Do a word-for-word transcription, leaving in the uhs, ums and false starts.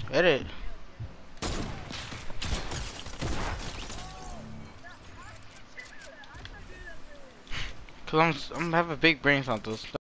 Get it. Cause I'm, I'm have a big brain, Santos.